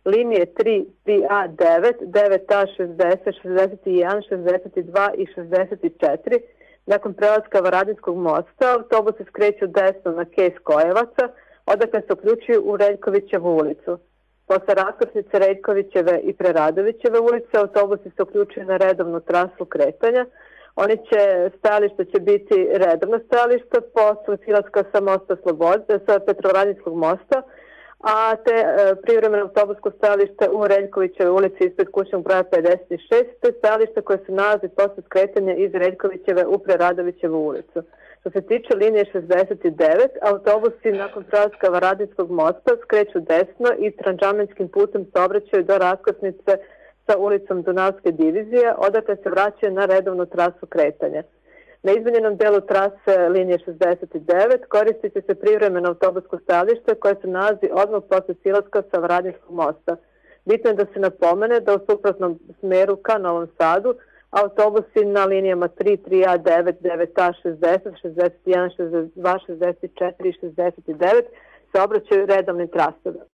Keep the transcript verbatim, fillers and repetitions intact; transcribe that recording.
linije tri, tri A, devet, devet A, šezdeset, šezdeset jedan, šezdeset dva i šezdeset četiri. Nakon prelaska Varadinskog mosta autobusi skreću desno na Kej Skojevaca, odakle se uključuju u Reljkovićevu ulicu. Posle raskrsnice Reljkovićeve i Preradovićeve ulice autobusi se uključuju na redovnu trasu kretanja. Oni će, stajalište će biti redovno stajalište posle silaska sa mosta Slobode, sa Petrovaradinskog mosta, a te e, privremeno autobusko stajalište u Reljkovićevoj ulici ispred kućnog broja pedeset šest, te stajalište koje se nalazi posle skretanja iz Reljkovićeve u Preradovićevu ulicu. Što se tiče linije šezdeset devet, autobusi nakon prelaska Varadinskog mosta skreću desno i tranđamenskim putem saobraćaju do raskrsnice sa ulicom Dunavske divizije, odakle se vraćaju na redovnu trasu kretanja. Na izmenjenom delu trase linije šezdeset devet koristit će se privremeno autobusko stajalište koje se nalazi odmah posle silaska sa Varadinskog mosta. Bitno je da se napomene da u suprotnom smeru ka Novom Sadu autobusi na linijama tri, tri A, devet, devet A, šezdeset, šezdeset jedan, šezdeset dva, šezdeset četiri i šezdeset devet se obraćaju redovnim trasama.